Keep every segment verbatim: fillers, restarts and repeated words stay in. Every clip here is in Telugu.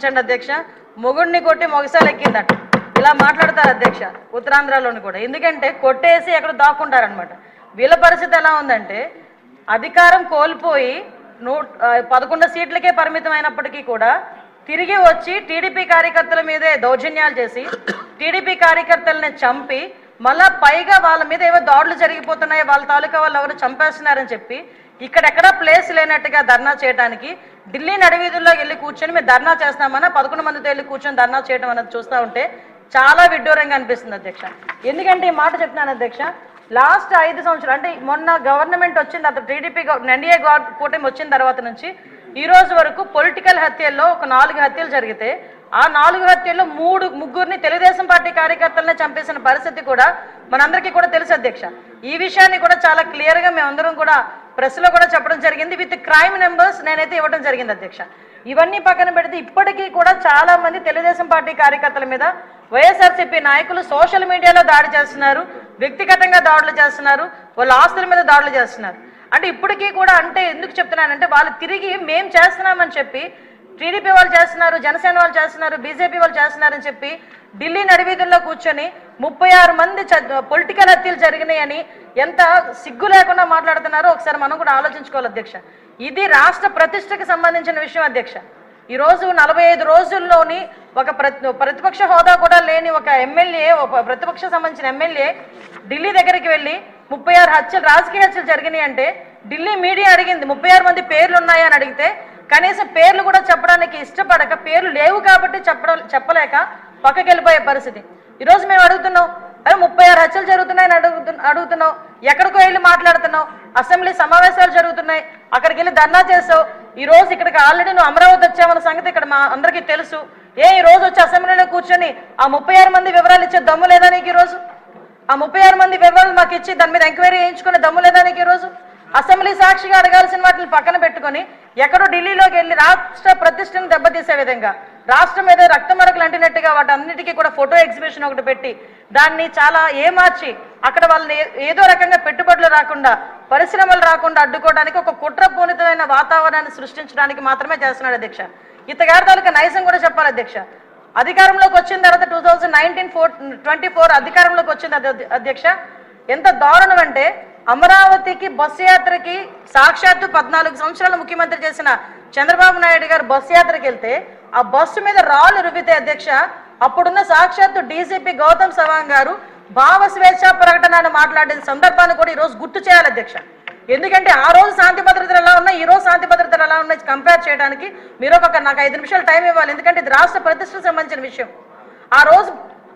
ఆలోచించండి అధ్యక్ష. మొగుడిని కొట్టి మొగసాలు ఎక్కిందట, ఇలా మాట్లాడతారు అధ్యక్ష ఉత్తరాంధ్రలోని కూడా. ఎందుకంటే కొట్టేసి ఎక్కడ దాక్కుంటారనమాట. వీళ్ళ పరిస్థితి ఎలా ఉందంటే అధికారం కోల్పోయి నూ పదకొండు సీట్లకే పరిమితం అయినప్పటికీ కూడా తిరిగి వచ్చి టీడీపీ కార్యకర్తల మీదే దౌర్జన్యాలు చేసి టీడీపీ కార్యకర్తలని చంపి మళ్ళా పైగా వాళ్ళ మీద ఏవో దాడులు జరిగిపోతున్నాయి, వాళ్ళ తాలూకా వాళ్ళు ఎవరు చంపేస్తున్నారని చెప్పి ఇక్కడెక్కడా ప్లేస్ లేనట్టుగా ధర్నా చేయడానికి ఢిల్లీ నడివీధుల్లోకి వెళ్ళి కూర్చొని మేము ధర్నా చేస్తామన్నా పదకొండు మందితో వెళ్ళి కూర్చొని ధర్నా చేయడం అన్నది చూస్తూ ఉంటే చాలా విడ్డూరంగా అనిపిస్తుంది అధ్యక్ష. ఎందుకంటే ఈ మాట చెప్తున్నాను అధ్యక్ష, లాస్ట్ ఐదు సంవత్సరాలు అంటే మొన్న గవర్నమెంట్ వచ్చింది తర్వాత టీడీపీ ఎన్డీఏ కూటమి వచ్చిన తర్వాత నుంచి ఈ రోజు వరకు పొలిటికల్ హత్యల్లో ఒక నాలుగు హత్యలు జరిగితే ఆ నాలుగు హత్యల్లో మూడు ముగ్గురిని తెలుగుదేశం పార్టీ కార్యకర్తలనే చంపేసిన పరిస్థితి కూడా మనందరికీ కూడా తెలుసు అధ్యక్ష. ఈ విషయాన్ని కూడా చాలా క్లియర్గా మేమందరం కూడా ప్రెస్లో కూడా చెప్పడం జరిగింది, విత్ క్రైమ్ నెంబర్స్ నేనైతే ఇవ్వడం జరిగింది అధ్యక్ష. ఇవన్నీ పక్కన పెడితే ఇప్పటికీ కూడా చాలా మంది తెలుగుదేశం పార్టీ కార్యకర్తల మీద వైఎస్ఆర్సీపీ నాయకులు సోషల్ మీడియాలో దాడి చేస్తున్నారు, వ్యక్తిగతంగా దాడులు చేస్తున్నారు, వాళ్ళ ఆస్తుల మీద దాడులు చేస్తున్నారు. అంటే ఇప్పటికీ కూడా అంటే ఎందుకు చెప్తున్నానంటే వాళ్ళు తిరిగి మేం చేస్తున్నామని చెప్పి టీడీపీ వాళ్ళు చేస్తున్నారు, జనసేన వాళ్ళు చేస్తున్నారు, బీజేపీ వాళ్ళు చేస్తున్నారని చెప్పి ఢిల్లీ నడివీధుల్లో కూర్చొని ముప్పై ఆరు మంది పొలిటికల్ హత్యలు జరిగినాయని ఎంత సిగ్గు లేకుండా మాట్లాడుతున్నారో ఒకసారి మనం కూడా ఆలోచించుకోవాలి అధ్యక్ష. ఇది రాష్ట్ర ప్రతిష్టకు సంబంధించిన విషయం అధ్యక్ష. ఈరోజు నలభై ఐదు రోజుల్లోని ఒక ప్రతిపక్ష హోదా కూడా లేని ఒక ఎమ్మెల్యే, ఒక ప్రతిపక్ష సంబంధించిన ఎమ్మెల్యే ఢిల్లీ దగ్గరికి వెళ్ళి ముప్పై ఆరు హత్యలు రాజకీయ హత్యలు జరిగినాయి అంటే ఢిల్లీ మీడియా అడిగింది ముప్పై ఆరు మంది పేర్లు ఉన్నాయా అని అడిగితే కనీసం పేర్లు కూడా చెప్పడానికి ఇష్టపడక పేర్లు లేవు కాబట్టి చెప్పడం చెప్పలేక పక్కకి వెళ్ళిపోయే పరిస్థితి. ఈరోజు మేము అడుగుతున్నాం, అరే ముప్పై ఆరు హత్యలు జరుగుతున్నాయని అడుగుతు అడుగుతున్నావు ఎక్కడికో వెళ్ళి మాట్లాడుతున్నావు, అసెంబ్లీ సమావేశాలు జరుగుతున్నాయి అక్కడికి వెళ్ళి ధర్నా చేసావు, ఈ రోజు ఇక్కడికి ఆల్రెడీ నువ్వు అమరావతి వచ్చావన్న సంగతి ఇక్కడ మా అందరికీ తెలుసు. ఏ ఈ రోజు వచ్చి అసెంబ్లీలో కూర్చొని ఆ ముప్పై ఆరు మంది వివరాలు ఇచ్చే దమ్ము లేదా నీకు ఈరోజు? ఆ ముప్పై ఆరు మంది వివరాలు మాకు ఇచ్చి దాని మీద ఎంక్వైరీ చేయించుకునే దమ్ము లేదా నీకు ఈరోజు? అసెంబ్లీ సాక్షిగా అడగాల్సిన వాటిని పక్కన పెట్టుకొని ఎక్కడో ఢిల్లీలోకి వెళ్ళి రాష్ట్ర ప్రతిష్టను దెబ్బతీసే విధంగా రాష్ట్రం మీద రక్త మరకలు అంటినట్టుగా వాటి అన్నిటికీ కూడా ఫోటో ఎగ్జిబిషన్ ఒకటి పెట్టి దాన్ని చాలా ఏమార్చి అక్కడ వాళ్ళని ఏదో రకంగా పెట్టుబడులు రాకుండా పరిశ్రమలు రాకుండా అడ్డుకోవడానికి ఒక కుట్రపూరితమైన వాతావరణాన్ని సృష్టించడానికి మాత్రమే చేస్తున్నాడు అధ్యక్ష. ఇతగారి తాలూకా నైజం కూడా చెప్పాలి అధ్యక్ష. అధికారంలోకి వచ్చిన తర్వాత two thousand nineteen four twenty four అధికారంలోకి వచ్చింది అధ్యక్ష. ఎంత దారుణం అంటే అమరావతికి బస్సు యాత్రకి సాక్షాత్తు పద్నాలుగు సంవత్సరాలు ముఖ్యమంత్రి చేసిన చంద్రబాబు నాయుడు గారు బస్సు యాత్రకి వెళ్తే ఆ బస్సు మీద రాళ్ళు రువ్వితే అధ్యక్ష అప్పుడున్న సాక్షాత్తు డీసీపీ గౌతమ్ సవాంగ్ గారు భావ స్వేచ్ఛ ప్రకటన మాట్లాడిన సందర్భాన్ని కూడా ఈరోజు గుర్తు చేయాలి అధ్యక్ష. ఎందుకంటే ఆ రోజు శాంతి భద్రతలు ఎలా ఉన్నాయి, ఈ రోజు శాంతి భద్రతలు ఎలా ఉన్నాయి కంపేర్ చేయడానికి మీరు ఒక నాకు ఐదు నిమిషాలు టైం ఇవ్వాలి. ఎందుకంటే ఇది రాష్ట్ర ప్రతిష్టకు సంబంధించిన విషయం. ఆ రోజు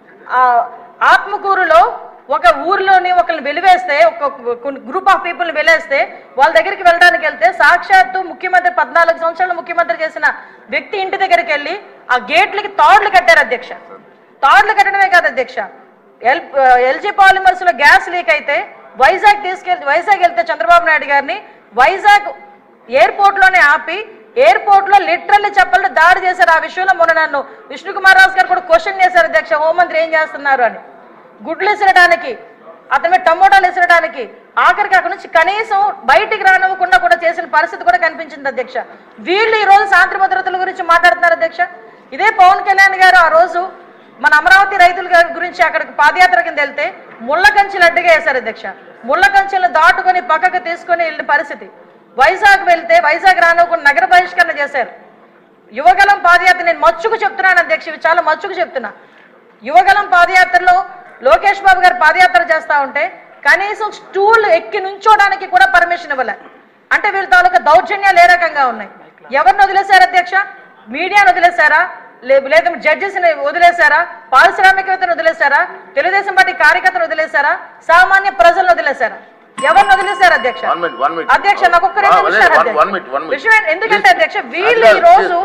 ఆత్మకూరులో ఒక ఊర్లోని ఒకరిని వెలివేస్తే ఒక గ్రూప్ ఆఫ్ పీపుల్ని వెలివేస్తే వాళ్ళ దగ్గరికి వెళ్ళడానికి వెళ్తే సాక్షాత్తు ముఖ్యమంత్రి పద్నాలుగు సంవత్సరాలు ముఖ్యమంత్రి చేసిన వ్యక్తి ఇంటి దగ్గరికి వెళ్ళి ఆ గేట్లకి తాడులు కట్టారు అధ్యక్ష. తాడులు కట్టడమే కాదు అధ్యక్ష, ఎల్ ఎల్జీ పాలిమర్స్ లో గ్యాస్ లీక్ అయితే వైజాగ్ తీసుకెళ్తే వైజాగ్ వెళ్తే చంద్రబాబు నాయుడు గారిని వైజాగ్ ఎయిర్పోర్ట్ లోనే ఆపి ఎయిర్పోర్ట్ లో లిటరల్లీ చెప్పలు దాడి చేశారు. ఆ విషయంలో మొన్న నన్ను విష్ణుకుమార్ రాజు గారు కూడా క్వశ్చన్ చేశారు అధ్యక్ష, హోంమంత్రి ఏం చేస్తున్నారు అని. గుడ్లు ఇసరడానికి అతని మీద టమోటాలు ఇసరడానికి ఆఖరికి అక్కడి నుంచి కనీసం బయటికి రానివ్వకుండా కూడా చేసిన పరిస్థితి కూడా కనిపించింది అధ్యక్ష. వీళ్ళు ఈ రోజు శాంతి భద్రతల గురించి మాట్లాడుతున్నారు అధ్యక్ష. ఇదే పవన్ కళ్యాణ్ గారు ఆ రోజు మన అమరావతి రైతుల గురించి అక్కడికి పాదయాత్ర కింద వెళ్తే ముళ్ళ కంచెలు అడ్డుగా వేశారు అధ్యక్ష. ముళ్ళ కంచెలు దాటుకొని పక్కకు తీసుకొని వెళ్ళిన పరిస్థితి. వైజాగ్ వెళ్తే వైజాగ్ రానివ్వకుండా నగర బహిష్కరణ చేశారు. యువగలం పాదయాత్ర నేను మచ్చుకు చెప్తున్నాను అధ్యక్ష, ఇవి చాలా మచ్చుకు చెప్తున్నా. యువగలం పాదయాత్రలో లోకేష్ బాబు గారు పాదయాత్ర చేస్తా ఉంటే కనీసం స్టూల్ ఎక్కి నుంచోడానికి కూడా పర్మిషన్ ఇవ్వలే. అంటే వీళ్ళ తాలూకా దౌర్జన్యాలు ఏ రకంగా ఉన్నాయి? ఎవరిని వదిలేశారు అధ్యక్ష? మీడియాను వదిలేశారా, లేదా జడ్జెస్ వదిలేశారా, పారిశ్రామికవేత్తను వదిలేశారా, తెలుగుదేశం పార్టీ కార్యకర్తను వదిలేశారా, సామాన్య ప్రజలను వదిలేశారా? ఎవరిని వదిలేశారు అధ్యక్ష? అధ్యక్ష నాకు ఒక్క రెండు నిమిషాలు విషయం ఎందుకంటే అధ్యక్ష వీళ్ళు ఈ రోజు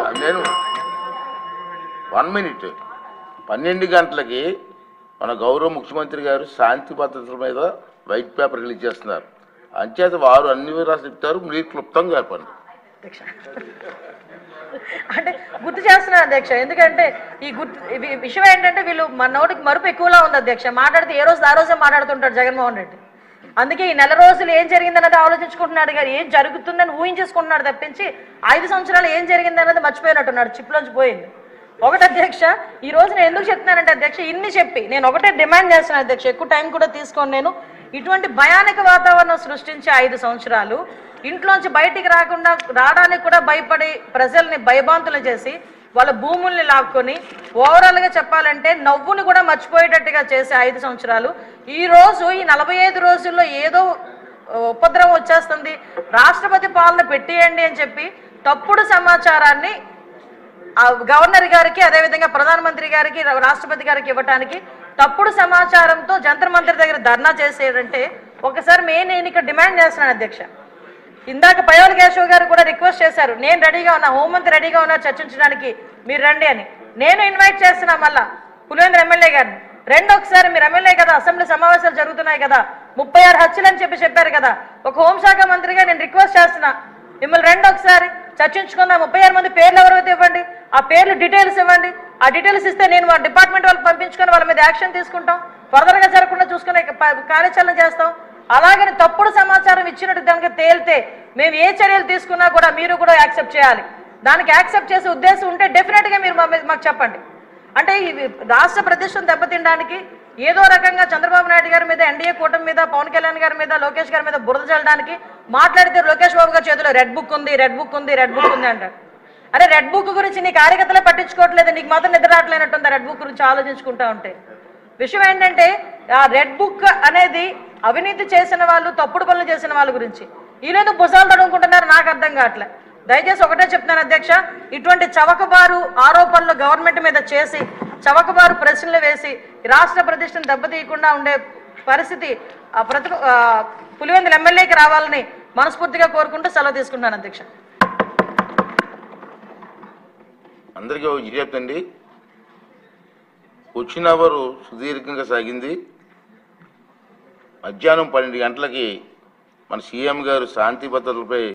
వన్ మినిట్ పన్నెండు గంటలకి మన గౌరవ ముఖ్యమంత్రి గారు శాంతి భద్రతల మీద వైట్ పేపర్ రిలీజ్ చేస్తున్నారు. అంచేత వారు అన్ని వివరాలు చెప్తారు, మీరు క్లుప్తంగా చెప్పండి. అంటే గుర్తు చేస్తున్నారు అధ్యక్ష. ఎందుకంటే ఈ గుర్తు విషయం ఏంటంటే వీళ్ళు మన నోటికి మరుపు ఎక్కువలా ఉంది అధ్యక్ష. మాట్లాడితే ఏ రోజు ఆ రోజే మాట్లాడుతుంటాడు జగన్మోహన్ రెడ్డి. అందుకే ఈ నెల రోజులు ఏం జరిగిందన్నది ఆలోచించుకుంటున్నాడు కానీ ఏం జరుగుతుందని ఊహించేసుకుంటున్నాడు తప్పించి ఐదు సంవత్సరాలు ఏం జరిగిందన్నది మర్చిపోయినట్టున్నాడు, చిప్లోంచి పోయింది. ఒకటి అధ్యక్ష, ఈ రోజు నేను ఎందుకు చెప్తున్నానంటే అధ్యక్ష, ఇన్ని చెప్పి నేను ఒకటే డిమాండ్ చేస్తున్నాను అధ్యక్ష, ఎక్కువ టైం కూడా తీసుకోను నేను. ఇటువంటి భయానక వాతావరణం సృష్టించే ఐదు సంవత్సరాలు ఇంట్లోంచి బయటికి రాకుండా రావడానికి కూడా భయపడి ప్రజల్ని భయభాంతులు చేసి వాళ్ళ భూముల్ని లాక్కొని ఓవరాల్గా చెప్పాలంటే నవ్వుని కూడా మర్చిపోయేటట్టుగా చేసే ఐదు సంవత్సరాలు ఈ రోజు ఈ నలభై ఐదు రోజుల్లో ఏదో ఉపద్రవం వచ్చేస్తుంది, రాష్ట్రపతి పాలన పెట్టేయండి అని చెప్పి తప్పుడు సమాచారాన్ని గవర్నర్ గారికి అదేవిధంగా ప్రధానమంత్రి గారికి రాష్ట్రపతి గారికి ఇవ్వటానికి తప్పుడు సమాచారంతో జంతర్ మంతర్ దగ్గర ధర్నా చేసేదంటే ఒకసారి మెయిన్ నేను ఇక్కడ డిమాండ్ చేస్తున్నాను అధ్యక్ష. ఇందాక పయోల్ కేశవ్ గారు కూడా రిక్వెస్ట్ చేశారు, నేను రెడీగా ఉన్నా, హోంమంత్రి రెడీగా ఉన్నా చర్చించడానికి, మీరు రండి అని. నేను ఇన్వైట్ చేస్తున్నా మళ్ళా పులివెందుల ఎమ్మెల్యే గారిని, రెండు ఒకసారి మీరు ఎమ్మెల్యే కదా, అసెంబ్లీ సమావేశాలు జరుగుతున్నాయి కదా, ముప్పై ఆరు హత్యలు అని చెప్పి చెప్పారు కదా, ఒక హోంశాఖ మంత్రిగా నేను రిక్వెస్ట్ చేస్తున్నా మిమ్మల్ని రెండు ఒకసారి చర్చించుకుందాం. ముప్పై ఆరు మంది పేర్లు ఎవరైతే ఇవ్వండి, ఆ పేర్లు డీటెయిల్స్ ఇవ్వండి, ఆ డీటెయిల్స్ ఇస్తే నేను వాళ్ళ డిపార్ట్మెంట్ వాళ్ళకి పంపించుకొని వాళ్ళ మీద యాక్షన్ తీసుకుంటాం, ఫర్దర్గా జరగకుండా చూసుకునే కార్యాచరణ చేస్తాం. అలాగని తప్పుడు సమాచారం ఇచ్చినట్టు దానికి తేలితే మేము ఏ చర్యలు తీసుకున్నా కూడా మీరు కూడా యాక్సెప్ట్ చేయాలి. దానికి యాక్సెప్ట్ చేసే ఉద్దేశం ఉంటే డెఫినెట్గా మీరు మాకు చెప్పండి. అంటే ఈ రాష్ట్ర ప్రతిష్టను దెబ్బతినడానికి ఏదో రకంగా చంద్రబాబు నాయుడు గారి మీద, ఎన్డీఏ కూటమి మీద, పవన్ కళ్యాణ్ గారి మీద, లోకేష్ గారి మీద బురద చల్లడానికి మాట్లాడితే లోకేష్ బాబు గారి చేతిలో రెడ్ బుక్ ఉంది, రెడ్ బుక్ ఉంది, రెడ్ బుక్ ఉంది అంటారు. అరే రెడ్ బుక్ గురించి నీ కార్యకర్తలే పట్టించుకోవట్లేదు, నీకు మాత్రం నిద్ర రావట్లేనట్టుంది రెడ్ బుక్ గురించి ఆలోచించుకుంటా ఉంటే. విషయం ఏంటంటే ఆ రెడ్ బుక్ అనేది అవినీతి చేసిన వాళ్ళు, తప్పుడు పనులు చేసిన వాళ్ళ గురించి. వీళ్ళేదో భుజాలు తడుముకుంటున్నారు నాకు అర్థం కావట్లే. దయచేసి ఒకటే చెప్తున్నాను అధ్యక్ష, ఇటువంటి చవకబారు ఆరోపణలు గవర్నమెంట్ మీద చేసి చవకబారు ప్రశ్నలు వేసి రాష్ట్ర ప్రతిష్టను దెబ్బతీయకుండా ఉండే పరిస్థితి ప్రతి పులివెందుల ఎమ్మెల్యేకి రావాలని మనస్ఫూర్తిగా కోరుకుంటూ సెలవు తీసుకుంటున్నాను అధ్యక్ష. అందరికీ ఇది చెప్తండి, వచ్చిన అవరు సుదీర్ఘంగా సాగింది. మధ్యాహ్నం పన్నెండు గంటలకి మన సీఎం గారు శాంతి భద్రతలపై